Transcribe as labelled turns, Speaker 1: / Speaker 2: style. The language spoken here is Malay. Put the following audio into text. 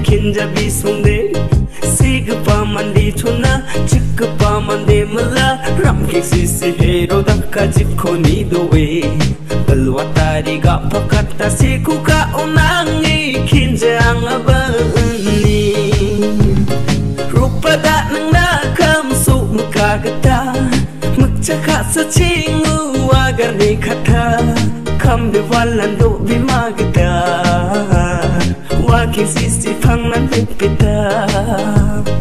Speaker 1: kinjabi sungde sigpa mandi chuna chikpa mande mala ram kisi si hero dakka jikko ni doe balwatari ga pakata sikuka unangi kinjang abani rupada nangna kam su mukagata mukchaka sachingu agar ni kata kam de walando bimagda wakin sisi phangnan pita